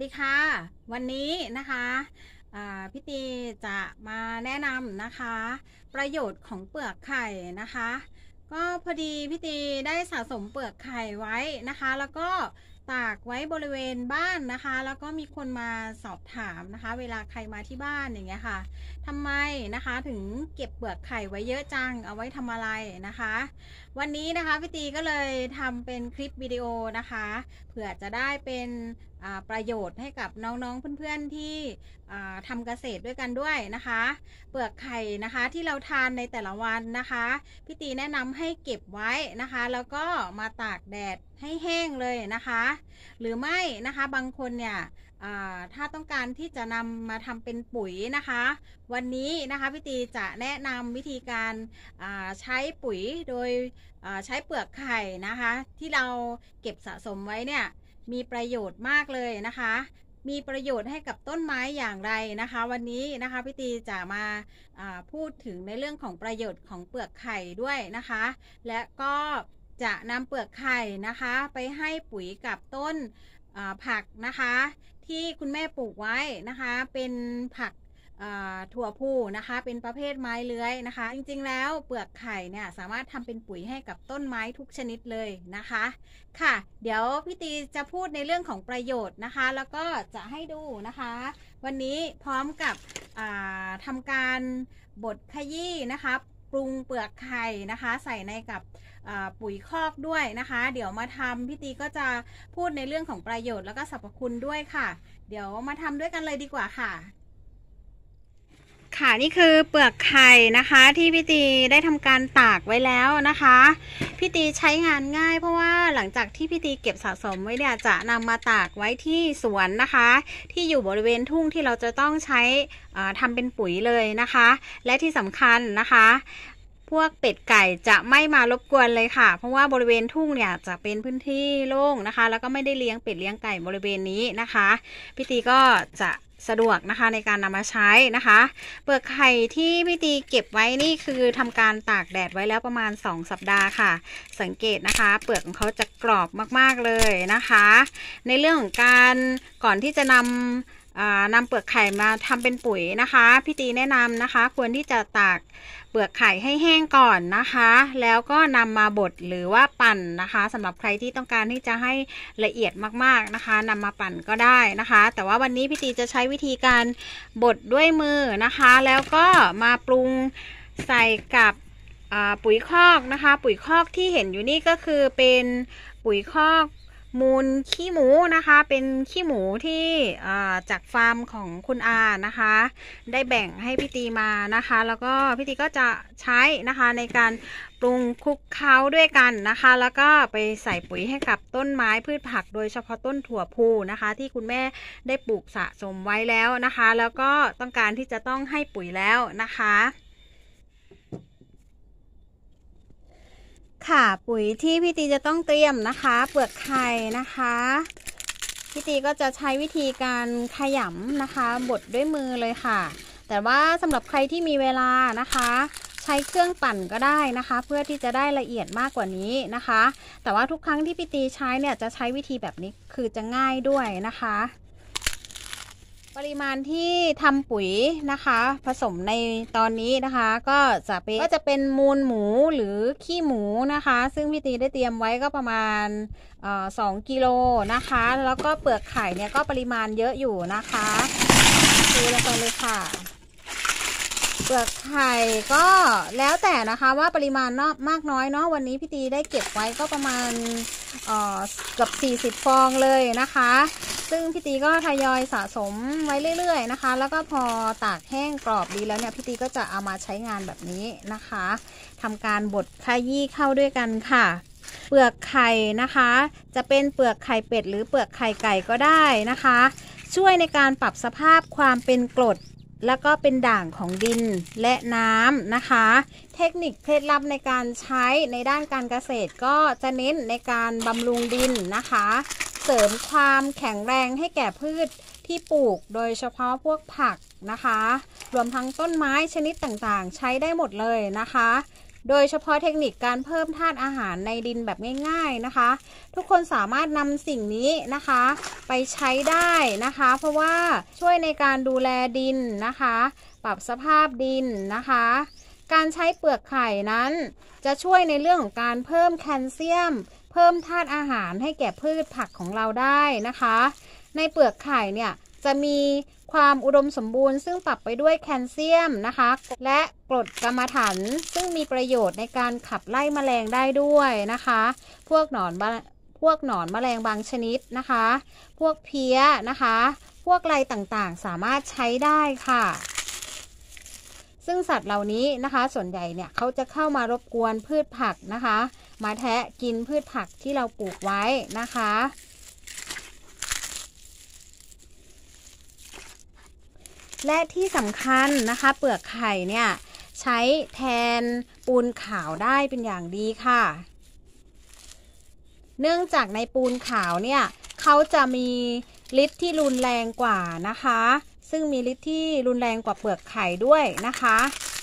ดีค่ะวันนี้นะคะพี่ตีจะมาแนะนำนะคะประโยชน์ของเปลือกไข่นะคะก็พอดีพี่ตีได้สะสมเปลือกไข่ไว้นะคะแล้วก็ตากไว้บริเวณบ้านนะคะแล้วก็มีคนมาสอบถามนะคะเวลาใครมาที่บ้านอย่างเงี้ยค่ะทำไมนะคะถึงเก็บเปลือกไข่ไว้เยอะจังเอาไว้ทำอะไรนะคะวันนี้นะคะพี่ตีก็เลยทำเป็นคลิปวิดีโอนะคะเผื่อจะได้เป็นประโยชน์ให้กับน้องๆเพื่อนๆที่ทำเกษตรด้วยกันด้วยนะคะเปลือกไข่นะคะที่เราทานในแต่ละวันนะคะพี่ตีแนะนำให้เก็บไว้นะคะแล้วก็มาตากแดดให้แห้งเลยนะคะหรือไม่นะคะบางคนเนี่ยถ้าต้องการที่จะนำมาทำเป็นปุ๋ยนะคะวันนี้นะคะพี่ตีจะแนะนำวิธีการใช้ปุ๋ยโดยใช้เปลือกไข่นะคะที่เราเก็บสะสมไว้เนี่ยมีประโยชน์มากเลยนะคะมีประโยชน์ให้กับต้นไม้อย่างไรนะคะวันนี้นะคะพี่ตีจะมาพูดถึงในเรื่องของประโยชน์ของเปลือกไข่ด้วยนะคะและก็จะนำเปลือกไข่นะคะไปให้ปุ๋ยกับต้นผักนะคะที่คุณแม่ปลูกไว้นะคะเป็นผักถั่วพูนะคะเป็นประเภทไม้เลื้อยนะคะจริงๆแล้วเปลือกไข่เนี่ยสามารถทำเป็นปุ๋ยให้กับต้นไม้ทุกชนิดเลยนะคะค่ะเดี๋ยวพี่ตีจะพูดในเรื่องของประโยชน์นะคะแล้วก็จะให้ดูนะคะวันนี้พร้อมกับทำการบดขยี้นะคะปรุงเปลือกไข่นะคะใส่ในกับปุ๋ยคอกด้วยนะคะเดี๋ยวมาทำพี่ตีก็จะพูดในเรื่องของประโยชน์แล้วก็สรรพคุณด้วยค่ะเดี๋ยวมาทำด้วยกันเลยดีกว่าค่ะค่ะนี่คือเปลือกไข่นะคะที่พี่ตีได้ทำการตากไว้แล้วนะคะพี่ตีใช้งานง่ายเพราะว่าหลังจากที่พี่ตีเก็บสะสมไว้เนี่ยจะนำมาตากไว้ที่สวนนะคะที่อยู่บริเวณทุ่งที่เราจะต้องใช้ทำเป็นปุ๋ยเลยนะคะและที่สำคัญนะคะพวกเป็ดไก่จะไม่มารบกวนเลยค่ะเพราะว่าบริเวณทุ่งเนี่ยจะเป็นพื้นที่โล่งนะคะแล้วก็ไม่ได้เลี้ยงเป็ดเลี้ยงไก่บริเวณนี้นะคะพี่ตีก็จะสะดวกนะคะในการนำมาใช้นะคะเปลือกไข่ที่พี่ตีเก็บไว้นี่คือทำการตากแดดไว้แล้วประมาณ2สัปดาห์ค่ะสังเกตนะคะเปลือกของเขาจะกรอบมากๆเลยนะคะในเรื่องของการก่อนที่จะนำเปลือกไข่มาทำเป็นปุ๋ยนะคะพี่ตีแนะนำนะคะควรที่จะตากเปลือกไข่ให้แห้งก่อนนะคะแล้วก็นำมาบดหรือว่าปั่นนะคะสำหรับใครที่ต้องการที่จะให้ละเอียดมากๆนะคะนำมาปั่นก็ได้นะคะแต่ว่าวันนี้พี่ตีจะใช้วิธีการบดด้วยมือนะคะแล้วก็มาปรุงใส่กับปุ๋ยคอกนะคะปุ๋ยคอกที่เห็นอยู่นี่ก็คือเป็นปุ๋ยคอกมูลขี้หมูนะคะเป็นขี้หมูที่จากฟาร์มของคุณอานะคะได้แบ่งให้พี่ตีมานะคะแล้วก็พี่ตีก็จะใช้นะคะในการปรุงคลุกเคล้าด้วยกันนะคะแล้วก็ไปใส่ปุ๋ยให้กับต้นไม้พืชผักโดยเฉพาะต้นถั่วพูนะคะที่คุณแม่ได้ปลูกสะสมไว้แล้วนะคะแล้วก็ต้องการที่จะต้องให้ปุ๋ยแล้วนะคะค่ะปุ๋ยที่พี่ตีจะต้องเตรียมนะคะเปลือกไข่นะคะพี่ตีก็จะใช้วิธีการขยำนะคะบดด้วยมือเลยค่ะแต่ว่าสำหรับใครที่มีเวลานะคะใช้เครื่องปั่นก็ได้นะคะเพื่อที่จะได้ละเอียดมากกว่านี้นะคะแต่ว่าทุกครั้งที่พี่ตีใช้เนี่ยจะใช้วิธีแบบนี้คือจะง่ายด้วยนะคะปริมาณที่ทำปุ๋ยนะคะผสมในตอนนี้นะคะก็จะเป็นมูลหมูหรือขี้หมูนะคะซึ่งพี่ตีได้เตรียมไว้ก็ประมาณ2 กิโลนะคะแล้วก็เปลือกไข่เนี่ยก็ปริมาณเยอะอยู่นะคะดูลงไปเลยค่ะเปลือกไข่ก็แล้วแต่นะคะว่าปริมาณมากน้อยเนาะวันนี้พี่ตีได้เก็บไว้ก็ประมาณเกือบ40 ฟองเลยนะคะซึ่งพี่ตีก็ทยอยสะสมไว้เรื่อยๆนะคะแล้วก็พอตากแห้งกรอบดีแล้วเนี่ยพี่ตีก็จะเอามาใช้งานแบบนี้นะคะทำการบดขยี้เข้าด้วยกันค่ะเปลือกไข่นะคะจะเป็นเปลือกไข่เป็ดหรือเปลือกไข่ไก่ก็ได้นะคะช่วยในการปรับสภาพความเป็นกรดแล้วก็เป็นด่างของดินและน้ำนะคะเทคนิคเคล็ดลับในการใช้ในด้านการเกษตรก็จะเน้นในการบำรุงดินนะคะเสริมความแข็งแรงให้แก่พืชที่ปลูกโดยเฉพาะพวกผักนะคะรวมทั้งต้นไม้ชนิดต่างๆใช้ได้หมดเลยนะคะโดยเฉพาะเทคนิคการเพิ่มธาตุอาหารในดินแบบง่ายๆนะคะทุกคนสามารถนำสิ่งนี้นะคะไปใช้ได้นะคะเพราะว่าช่วยในการดูแลดินนะคะปรับสภาพดินนะคะการใช้เปลือกไข่นั้นจะช่วยในเรื่องของการเพิ่มแคลเซียมเพิ่มธาตุอาหารให้แก่พืชผักของเราได้นะคะในเปลือกไข่เนี่ยจะมีความอุดมสมบูรณ์ซึ่งปรับไปด้วยแคลเซียมนะคะและกรดกัมมันถันซึ่งมีประโยชน์ในการขับไล่แมลงได้ด้วยนะคะพวกหนอนแมลงบางชนิดนะคะพวกเพี้ยนะคะพวกไรต่างๆสามารถใช้ได้ค่ะซึ่งสัตว์เหล่านี้นะคะส่วนใหญ่เนี่ยเขาจะเข้ามารบกวนพืชผักนะคะมาแทะกินพืชผักที่เราปลูกไว้นะคะและที่สำคัญนะคะเปลือกไข่เนี่ยใช้แทนปูนขาวได้เป็นอย่างดีค่ะเนื่องจากในปูนขาวเนี่ยเขาจะมีฤทธิ์ที่รุนแรงกว่านะคะซึ่งมีฤทธิ์ที่รุนแรงกว่าเปลือกไข่ด้วยนะคะ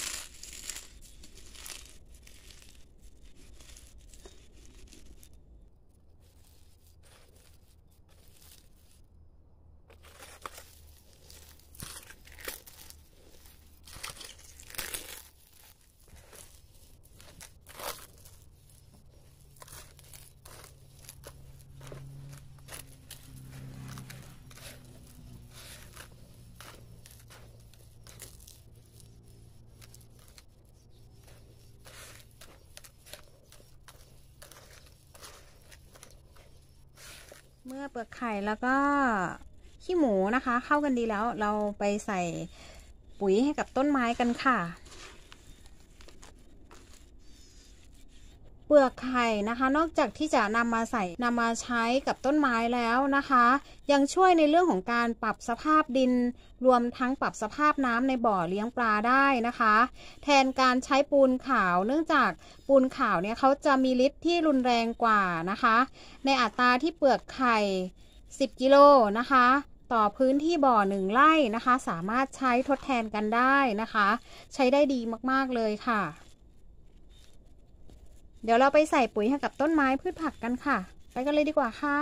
เมื่อเปลือกไข่แล้วก็ขี้หมูนะคะเข้ากันดีแล้วเราไปใส่ปุ๋ยให้กับต้นไม้กันค่ะเปลือกไข่นะคะนอกจากที่จะนำมาใช้กับต้นไม้แล้วนะคะยังช่วยในเรื่องของการปรับสภาพดินรวมทั้งปรับสภาพน้ำในบ่อเลี้ยงปลาได้นะคะแทนการใช้ปูนขาวเนื่องจากปูนขาวเนี่ยเขาจะมีฤทธิ์ที่รุนแรงกว่านะคะในอัตราที่เปลือกไข่10 กิโลนะคะต่อพื้นที่บ่อ1 ไร่นะคะสามารถใช้ทดแทนกันได้นะคะใช้ได้ดีมากๆเลยค่ะเดี๋ยวเราไปใส่ปุ๋ยให้กับต้นไม้พืชผักกันค่ะไปกันเลยดีกว่าค่ะ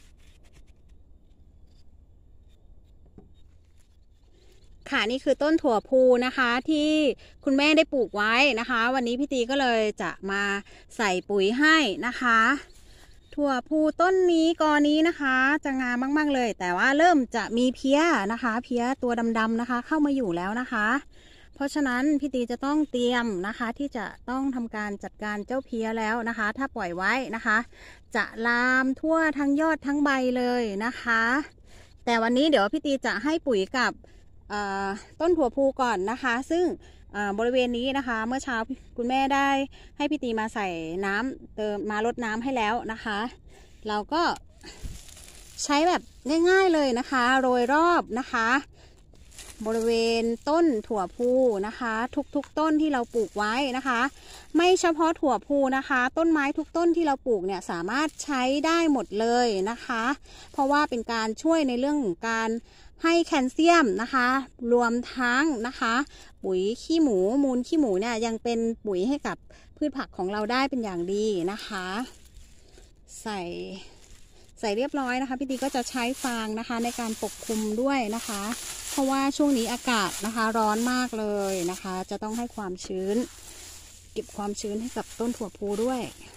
ค่ะนี่คือต้นถั่วพูนะคะที่คุณแม่ได้ปลูกไว้นะคะวันนี้พี่ตีก็เลยจะมาใส่ปุ๋ยให้นะคะถั่วพูต้นนี้กอนี้นะคะจะงามมากๆเลยแต่ว่าเริ่มจะมีเพี้ยนะคะเพี้ยตัวดำๆนะคะเข้ามาอยู่แล้วนะคะเพราะฉะนั้นพี่ตีจะต้องเตรียมนะคะที่จะต้องทำการจัดการเจ้าเพี้ยแล้วนะคะถ้าปล่อยไว้นะคะจะลามทั่วทั้งยอดทั้งใบเลยนะคะแต่วันนี้เดี๋ยวพี่ตีจะให้ปุ๋ยกับต้นถั่วพูก่อนนะคะซึ่งบริเวณนี้นะคะเมื่อเช้าคุณแม่ได้ให้พี่ตีมาใส่น้ำมารดน้ำให้แล้วนะคะเราก็ใช้แบบง่ายๆเลยนะคะโรยรอบนะคะบริเวณต้นถั่วพูนะคะทุกต้นที่เราปลูกไว้นะคะไม่เฉพาะถั่วพูนะคะต้นไม้ทุกต้นที่เราปลูกเนี่ยสามารถใช้ได้หมดเลยนะคะเพราะว่าเป็นการช่วยในเรื่องของการให้แคลเซียมนะคะรวมทั้งนะคะปุ๋ยขี้หมูมูลขี้หมูเนี่ยยังเป็นปุ๋ยให้กับพืชผักของเราได้เป็นอย่างดีนะคะใส่เรียบร้อยนะคะพี่ตีก็จะใช้ฟางนะคะในการปกคลุมด้วยนะคะเพราะว่าช่วงนี้อากาศนะคะร้อนมากเลยนะคะจะต้องให้ความชื้นเก็บความชื้นให้กับต้นถั่วพูด้วย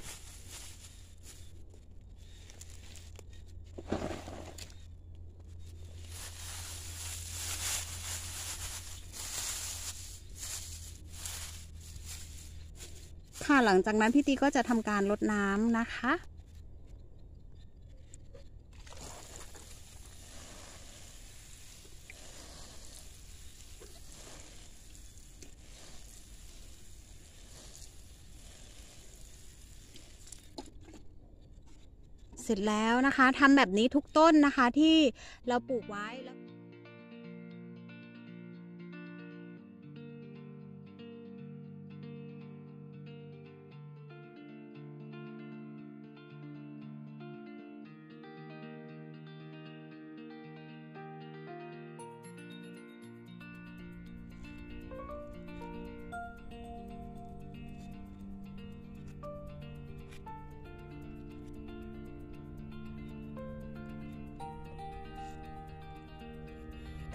ค่ะหลังจากนั้นพี่ตีก็จะทำการรดน้ำนะคะเสร็จแล้วนะคะทำแบบนี้ทุกต้นนะคะที่เราปลูกไว้แล้ว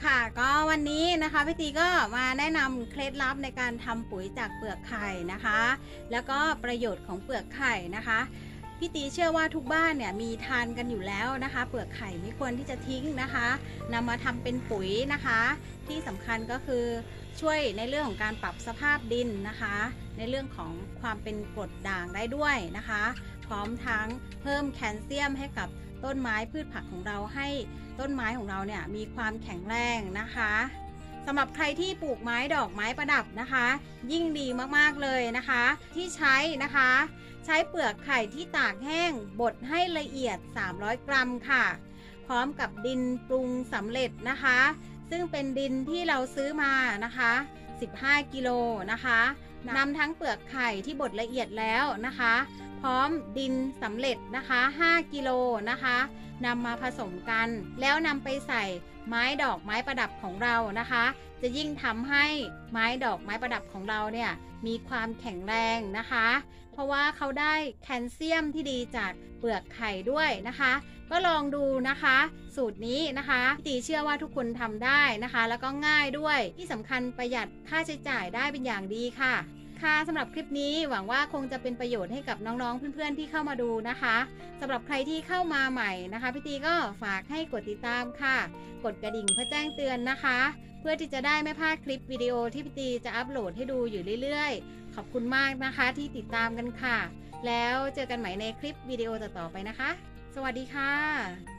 ค่ะก็วันนี้นะคะพี่ตีก็มาแนะนำเคล็ดลับในการทำปุ๋ยจากเปลือกไข่นะคะแล้วก็ประโยชน์ของเปลือกไข่นะคะพี่ตีเชื่อว่าทุกบ้านเนี่ยมีทานกันอยู่แล้วนะคะเปลือกไข่ไม่ควรที่จะทิ้งนะคะนำมาทำเป็นปุ๋ยนะคะที่สำคัญก็คือช่วยในเรื่องของการปรับสภาพดินนะคะในเรื่องของความเป็นกรดด่างได้ด้วยนะคะพร้อมทั้งเพิ่มแคลเซียมให้กับต้นไม้พืชผักของเราให้ต้นไม้ของเราเนี่ยมีความแข็งแรงนะคะสำหรับใครที่ปลูกไม้ดอกไม้ประดับนะคะยิ่งดีมากๆเลยนะคะที่ใช้นะคะใช้เปลือกไข่ที่ตากแห้งบดให้ละเอียด300 กรัมค่ะพร้อมกับดินปรุงสำเร็จนะคะซึ่งเป็นดินที่เราซื้อมานะคะ15 กิโลนะคะนำทั้งเปลือกไข่ที่บดละเอียดแล้วนะคะพร้อมดินสำเร็จนะคะ5 กิโลนะคะนำมาผสมกันแล้วนำไปใส่ไม้ดอกไม้ประดับของเรานะคะจะยิ่งทำให้ไม้ดอกไม้ประดับของเราเนี่ยมีความแข็งแรงนะคะเพราะว่าเขาได้แคลเซียมที่ดีจากเปลือกไข่ด้วยนะคะก็ลองดูนะคะสูตรนี้นะคะพี่ตีเชื่อว่าทุกคนทำได้นะคะแล้วก็ง่ายด้วยที่สำคัญประหยัดค่าใช้จ่ายได้เป็นอย่างดีค่ะสำหรับคลิปนี้หวังว่าคงจะเป็นประโยชน์ให้กับน้องๆเพื่อนๆที่เข้ามาดูนะคะสำหรับใครที่เข้ามาใหม่นะคะพี่ตีก็ฝากให้กดติดตามค่ะกดกระดิ่งเพื่อแจ้งเตือนนะคะเพื่อที่จะได้ไม่พลาดคลิปวิดีโอที่พี่ตีจะอัปโหลดให้ดูอยู่เรื่อยๆขอบคุณมากนะคะที่ติดตามกันค่ะแล้วเจอกันใหม่ในคลิปวิดีโอต่อๆไปนะคะสวัสดีค่ะ